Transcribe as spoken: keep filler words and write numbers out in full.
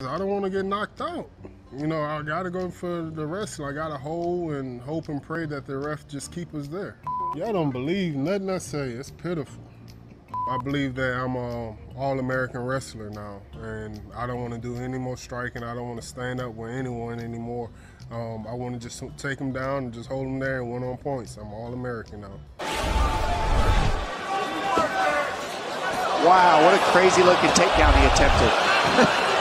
I don't want to get knocked out. You know, I got to go for the wrestling. I got to hold and hope and pray that the ref just keep us there. Y'all don't believe nothing I say. It's pitiful. I believe that I'm an all-American wrestler now, and I don't want to do any more striking. I don't want to stand up with anyone anymore. Um, I want to just take them down and just hold them there and win on points. I'm all-American now. Wow, what a crazy-looking takedown he attempted.